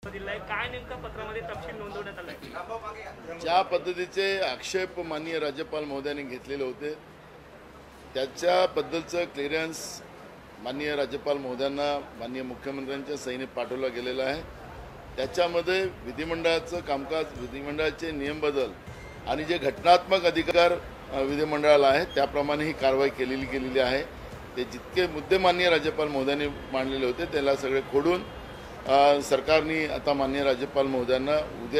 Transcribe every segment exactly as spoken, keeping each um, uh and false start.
काय नेमका पत्रामध्ये तपशील नोंदवण्यात आलाय? ज्या पद्धतीचे आक्षेप माननीय राज्यपाल महोदयांनी घेतलेले होते त्याच्याबद्दलचं क्लिअरन्स माननीय राज्यपाल महोदयांना माननीय मुख्यमंत्र्यांच्या सहीने पाठवला गेलेला आहे। त्याच्यामध्ये विधिमंडळाचं कामकाज, विधिमंडळाचे नियम बदल आणि जे घटनात्मक अधिकार विधिमंडळाला आहे त्याप्रमाणे ही कारवाई केलेली गेलेली आहे। ते जितके मुद्दे माननीय राज्यपाल महोदयांनी मांडलेले होते त्याला सगळे खोडून सरकारने आता माननीय राज्यपाल महोदयांना उद्या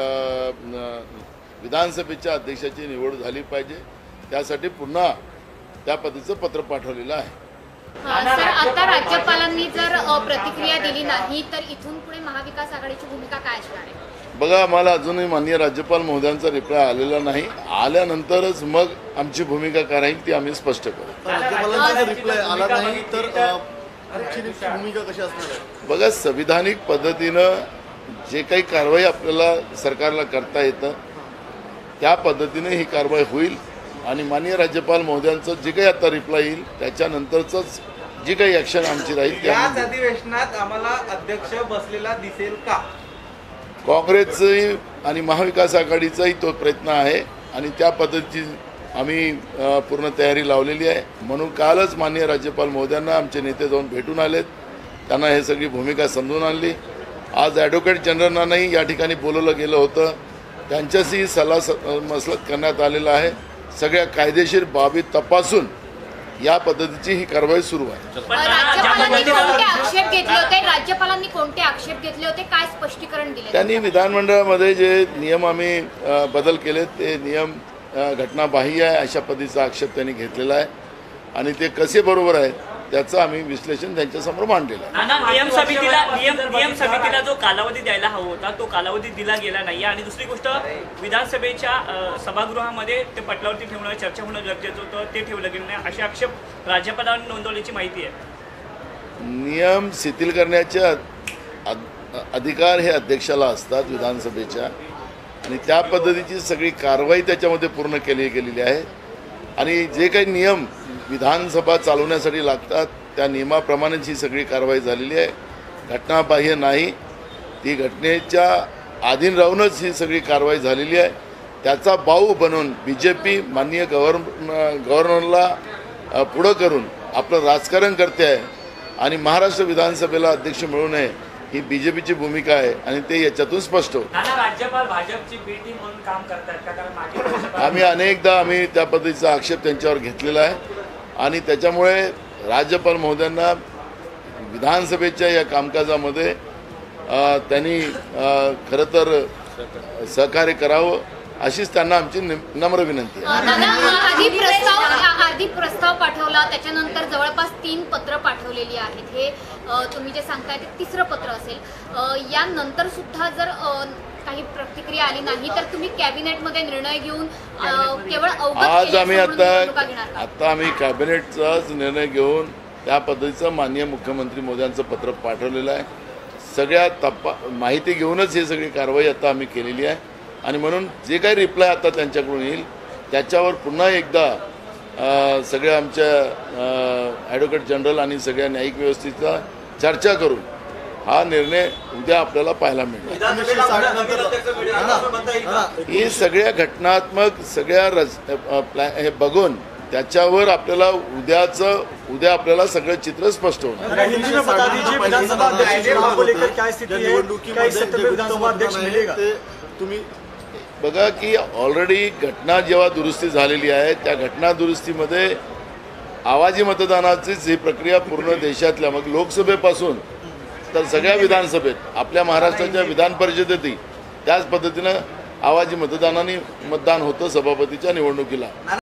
विधानसभेच्या अध्यक्षाची निवड झाली पाहिजे त्यासाठी पुन्हा त्या पद्धतीचं पत्र पाठवलेलं आहे। सर, आता राज्यपालांनी जर प्रतिक्रिया दिली नाही तर इथून पुढे महाविकास आघाडीची भूमिका काय असणार आहे? बघा, आम्हाला अजूनही माननीय राज्यपाल महोदयांचा रिप्लाय आलेला नाही। आल्यानंतरच मग आमची भूमिका काय राहील ती आम्ही स्पष्ट करू। राज्यपालांचा रिप्लाय आला नाही तर भूमिका कशी असणार आहे? बघा, संविधानिक पद्धतीनं जे काही कारवाई आपल्याला सरकारला करता येतं त्या पद्धतीने ही कारवाई होईल आणि माननीय राज्यपाल महोदयांचं जे काही आता रिप्लाय येईल त्याच्यानंतरच जी काही ॲक्शन आमची राहील त्या अधिवेशनात आम्हाला अध्यक्ष बसलेला दिसेल का? काँग्रेसचाही आणि महाविकास आघाडीचाही तो प्रयत्न आहे आणि त्या पद्धतीची आम्ही पूर्ण तयारी लावलेली आहे। म्हणून कालच माननीय राज्यपाल महोदयांना आमचे नेते जाऊन भेटून आलेत, त्यांना हे सगळी भूमिका समजून आणली। आज ॲडव्होकेट जनरलांनाही या ठिकाणी बोलवलं गेलं होतं, त्यांच्याशी सल्ला मसलत करण्यात आलेला आहे। सगळ्या कायदेशीर बाबी तपासून या पद्धतीची ही कारवाई सुरू आहे। राज्यपालांनी कोणते आक्षेप घेतले होते राज्यपालांनी कोणते आक्षेप घेतले होते काय स्पष्टीकरण दिले? त्यांनी विधानमंडळामध्ये जे नियम आम्ही बदल केले ते नियम घटनाबाह्य आहे अशा पद्धतीचा आक्षेप त्यांनी घेतलेला आहे आणि ते कसे बरोबर आहेत त्याचं आम्ही विश्लेषण त्यांच्यासमोर मांडलेलं आहे। नियम समितीला नियम नियम समितीला जो कालावधी द्यायला हवा होता तो कालावधी दिला गेला नाही आणि दुसरी गोष्ट विधानसभेच्या सभागृहामध्ये ते पटलावरती ठेवणं, चर्चा होणं गरजेचं होतं, ते ठेवलं गेलं नाही असे आक्षेप राज्यपालांनी नोंदवल्याची माहिती आहे। नियम शिथिल करण्याचे अधिकार हे अध्यक्षाला असतात विधानसभेच्या आणि त्या पद्धतीची सगळी कारवाई त्याच्यामध्ये पूर्ण केली गेलेली आहे आणि जे काही नियम विधानसभा चालवण्यासाठी लागतात त्या नियमाप्रमाणेच ही सगळी कारवाई झालेली आहे। घटनाबाह्य नाही, ती घटनेच्या अधीन राहूनच ही सगळी कारवाई झालेली आहे। त्याचा बाऊ बनवून बी जे पी माननीय गव्हर्न गव्हर्नरला पुढं करून आपलं राजकारण करते आहे आणि महाराष्ट्र विधानसभेला अध्यक्ष मिळू नये ही बीजेपीची भूमिका आहे आणि ते याच्यातून स्पष्ट होतं। राज्यपाल भाजपची बी टीम म्हणून काम करतात का? कारण आम्ही अनेकदा आम्ही त्या पद्धतीचा आक्षेप त्यांच्यावर घेतलेला आहे आणि त्याच्यामुळे राज्यपाल महोदयांना विधानसभेच्या या कामकाजामध्ये त्यांनी खरं तर सहकार्य करावं अशीच त्यांना आमची नम्र विनंती आहे। आधी प्रस्ताव आधी प्रस्ताव पाठवला, त्याच्यानंतर जवळपास तीन पत्र पाठवलेली आहेत। हे तुम्ही जे सांगताय ते तिसरं पत्र असेल। यानंतर सुद्धा जर काही प्रतिक्रिया आली नाही तर तुम्ही कॅबिनेटमध्ये निर्णय घेऊन केवळ आज आम्ही आता आता आम्ही कॅबिनेटचाच निर्णय घेऊन त्या पद्धतीचं माननीय मुख्यमंत्री मोदयांचं पत्र पाठवलेलं आहे। सगळ्या तपा माहिती घेऊनच ही सगळी कारवाई आता आम्ही केलेली आहे आणि म्हणून जे काही रिप्लाय आता त्यांच्याकडून येईल त्याच्यावर पुन्हा एकदा सगळ्या आमच्या ॲडव्होकेट जनरल आणि सगळ्या न्यायिक व्यवस्थेचा चर्चा करून हा निर्णय उद्या आपल्याला पाहायला मिळेल। ही सगळ्या घटनात्मक सगळ्या रज हे बघून त्याच्यावर आपल्याला उद्याचं उद्या आपल्याला सगळं चित्र स्पष्ट होणार। तुम्ही बघा की ऑलरेडी घटना जेव्हा दुरुस्ती झालेली आहे त्या घटना दुरुस्तीमध्ये आवाजी मतदानाचीच ही प्रक्रिया पूर्ण देशातल्या मग लोकसभेपासून तर सगळ्या विधानसभेत आपल्या महाराष्ट्राच्या विधान परिषदेतही त्याच पद्धतीनं आवाजी मतदानाने मतदान होतं सभापतीच्या निवडणुकीला।